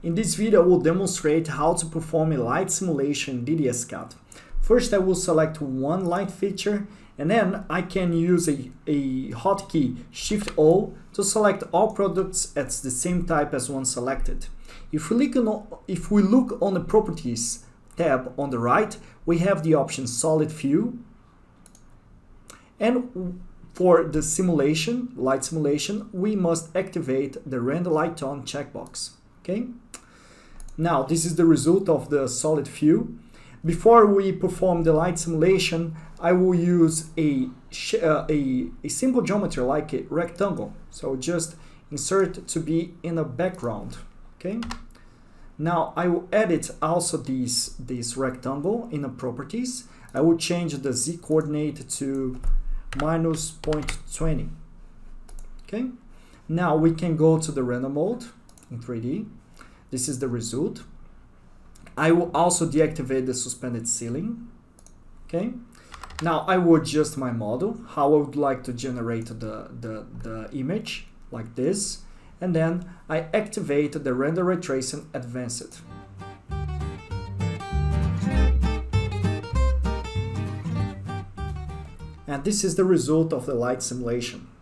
In this video I will demonstrate how to perform a light simulation in DDS-CAD. First I will select one light feature and then I can use a hotkey Shift-O to select all products at the same type as one selected. If we look on the Properties tab on the right, we have the option Solid View, and for the simulation, light simulation, we must activate the Render Light Tone checkbox. Okay. Now this is the result of the solid view. Before we perform the light simulation, I will use a simple geometry like a rectangle. So just insert to be in a background. Okay. Now I will edit also this rectangle in the properties. I will change the Z coordinate to minus 0.20. Okay. Now we can go to the render mode in 3D. This is the result. I will also deactivate the suspended ceiling. Okay. Now I will adjust my model, how I would like to generate the image, like this. And then I activate the render ray tracing advanced. And this is the result of the light simulation.